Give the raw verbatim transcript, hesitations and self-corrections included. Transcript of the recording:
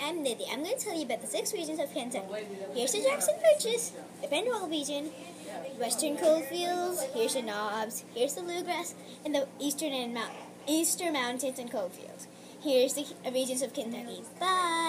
I'm Nidhi. I'm going to tell you about the six regions of Kentucky. Here's the Jackson Purchase, the Penwell region, Western Coalfields, here's the Knobs, here's the Bluegrass, and the Eastern and Mount- Eastern Mountains and Coalfields. Here's the regions of Kentucky. Bye!